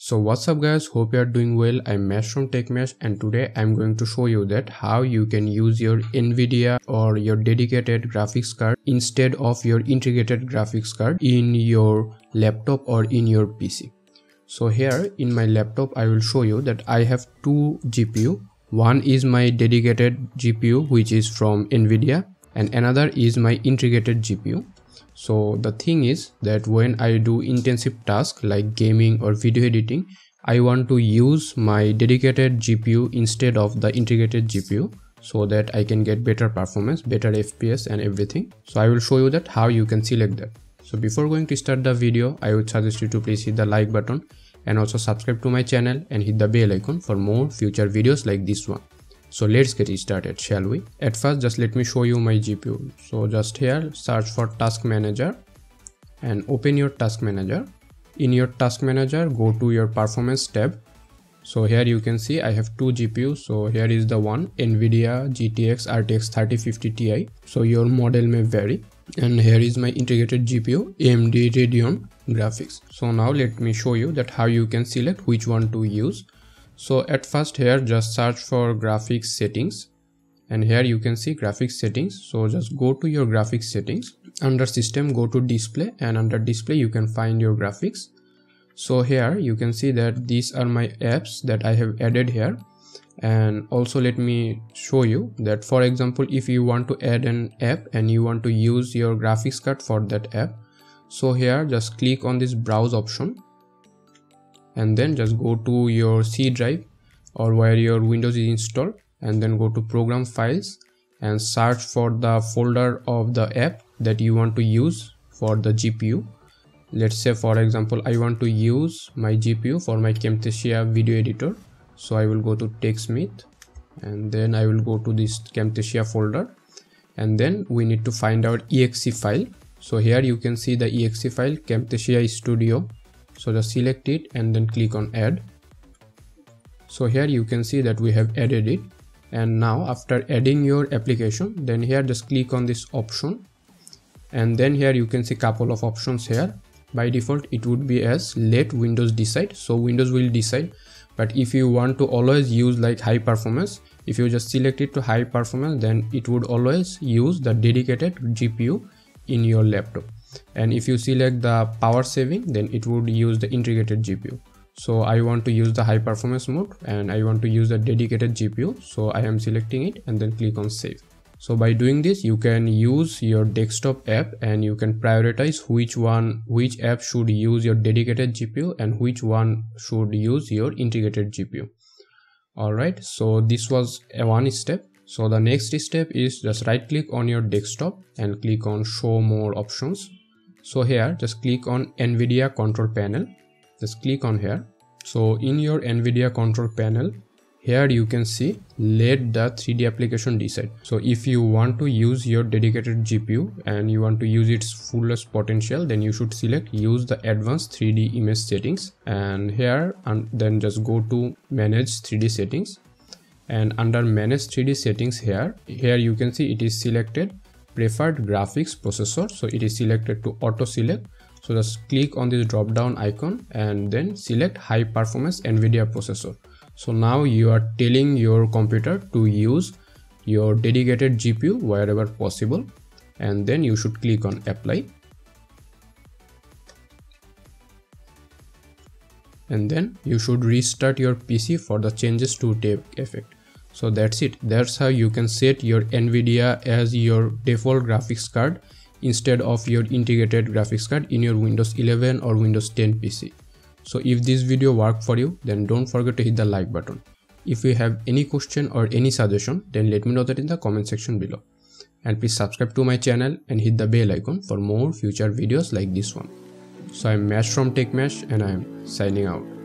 So what's up guys, hope you are doing well. I'm Mesh from TechMesh and today I'm going to show you that how you can use your NVIDIA or your dedicated graphics card instead of your integrated graphics card in your laptop or in your PC. So here in my laptop I will show you that I have two GPU. One is my dedicated GPU which is from NVIDIA and another is my integrated GPU. So the thing is that when I do intensive tasks like gaming or video editing, I want to use my dedicated GPU instead of the integrated GPU so that I can get better performance, better FPS and everything. So I will show you that how you can select that. So before going to start the video, I would suggest you to please hit the like button and also subscribe to my channel and hit the bell icon for more future videos like this one. So let's get started, shall we? At first just let me show you my GPU. So just here search for task manager and open your task manager. In your task manager go to your performance tab. So here you can see I have two GPUs. So here is the one NVIDIA GTX RTX 3050 Ti. So your model may vary. And here is my integrated GPU AMD Radeon graphics. So now let me show you that how you can select which one to use. So at first here just search for graphics settings and here you can see graphics settings. So just go to your graphics settings, under system go to display and under display you can find your graphics. So here you can see that these are my apps that I have added here. And also let me show you that, for example, if you want to add an app and you want to use your graphics card for that app, so here just click on this browse option and then just go to your C drive or where your Windows is installed and then go to program files and search for the folder of the app that you want to use for the GPU. Let's say for example I want to use my GPU for my Camtasia video editor. So I will go to TechSmith and then I will go to this Camtasia folder and then we need to find our exe file. So here you can see the exe file Camtasia Studio. So just select it and then click on add. So here you can see that we have added it. And now after adding your application, then here just click on this option. And then here you can see couple of options here. By default it would be as let Windows decide. So Windows will decide. But if you want to always use like high performance, if you just select it to high performance, then it would always use the dedicated GPU in your laptop. And if you select the power saving, then it would use the integrated GPU. So I want to use the high performance mode and I want to use the dedicated GPU. So I am selecting it and then click on save. So by doing this, you can use your desktop app and you can prioritize which app should use your dedicated GPU and which one should use your integrated GPU. Alright, so this was one step. So the next step is just right click on your desktop and click on show more options. So here just click on NVIDIA control panel, just click on here. So in your NVIDIA control panel, here you can see let the 3D application decide. So if you want to use your dedicated GPU and you want to use its fullest potential, then you should select use the advanced 3D image settings and here and then just go to manage 3D settings. And under manage 3D settings here you can see it is selected preferred graphics processor. So it is selected to auto select. So just click on this drop down icon and then select high performance NVIDIA processor. So now you are telling your computer to use your dedicated GPU wherever possible and then you should click on apply. And then you should restart your PC for the changes to take effect. So that's it. That's how you can set your NVIDIA as your default graphics card instead of your integrated graphics card in your Windows 11 or Windows 10 PC. So if this video worked for you, then don't forget to hit the like button. If you have any question or any suggestion, then let me know that in the comment section below. And please subscribe to my channel and hit the bell icon for more future videos like this one. So I'm Mesh from TechMesh and I am signing out.